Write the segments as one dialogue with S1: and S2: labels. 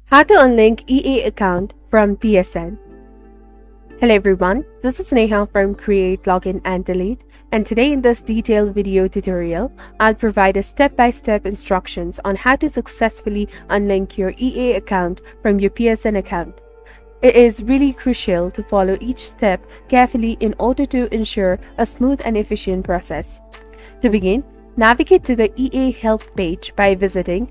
S1: How to unlink EA account from PSN. Hello everyone, this is Neha from Create, Login and Delete, and today in this detailed video tutorial, I'll provide a step-by-step instructions on how to successfully unlink your EA account from your PSN account. It is really crucial to follow each step carefully in order to ensure a smooth and efficient process. To begin, navigate to the EA Help page by visiting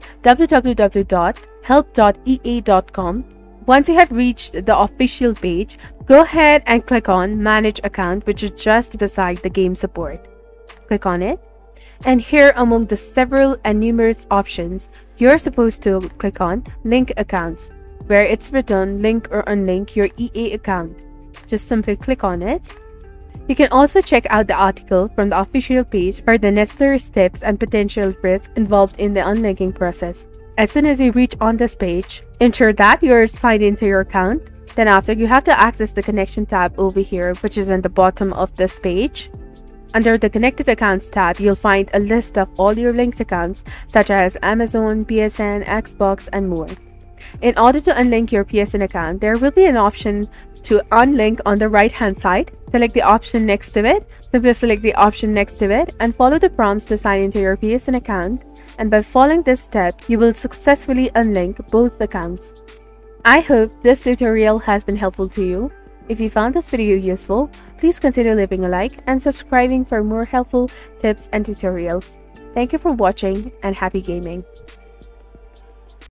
S1: www.help.ea.com. Once you have reached the official page, go ahead and click on Manage Account, which is just beside the game support. Click on it, and here among the several and numerous options, you're supposed to click on Link Accounts, where it's written Link or Unlink your EA account. Just simply click on it. You can also check out the article from the official page for the necessary steps and potential risks involved in the unlinking process. As soon as you reach on this page, ensure that you are signed into your account. Then after, you have to access the connection tab over here, which is in the bottom of this page. Under the Connected Accounts tab, you'll find a list of all your linked accounts such as Amazon, PSN, Xbox, and more. In order to unlink your PSN account, there will be an option to unlink on the right hand side. Select the option next to it. Simply select the option next to it and follow the prompts to sign into your PSN account. And by following this step, you will successfully unlink both accounts. I hope this tutorial has been helpful to you. If you found this video useful, please consider leaving a like and subscribing for more helpful tips and tutorials. Thank you for watching and happy gaming.